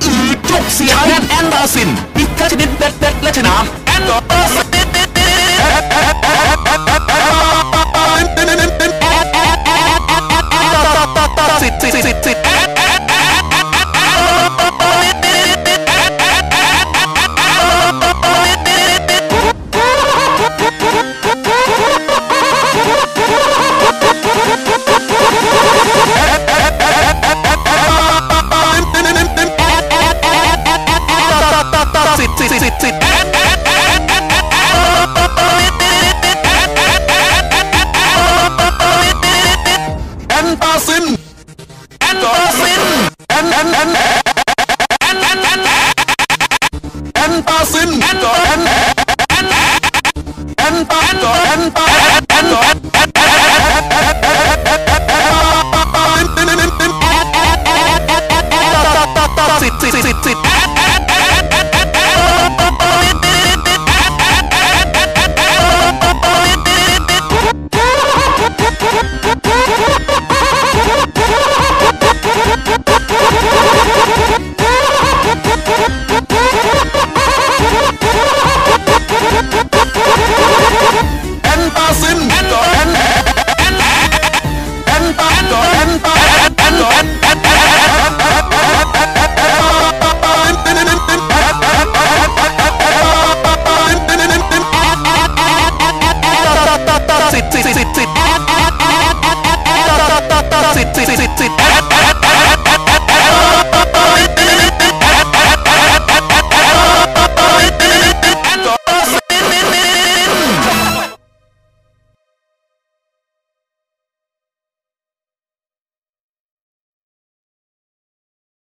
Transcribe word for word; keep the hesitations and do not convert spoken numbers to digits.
อืดจุกเสียงแอนแอนตาซินพิษชนิดเด็ดเด็ดและชนะแอนตาซินสิทธิ์สิทธิ์สิทธิ์สิทธิ์สิทธิ์สิทธิ์สิทธิ์สิทธิ์แอนตาซินแอนตาซินแอนแอนแอนแอนแอนแอนแอนตาซินแอนแอนแอนแอนตาแอนแอนตาแอนแอนสิทธิ์สิทธิ์สิทธิ์สิทธิ์